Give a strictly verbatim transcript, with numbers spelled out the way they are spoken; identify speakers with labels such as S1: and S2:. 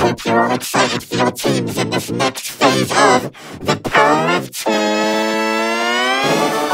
S1: hope you're all excited for your teams in this next phase of the Power of Two.